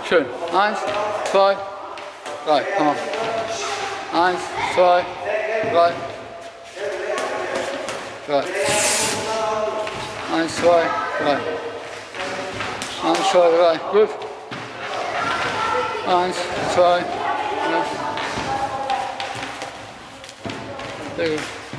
Schön. 1, 2, 3. Komm mal. 1, 2, 3. 3. 1, 2, 3. 1, 2, 3. Gut. 1, 2, 3. Sehr gut.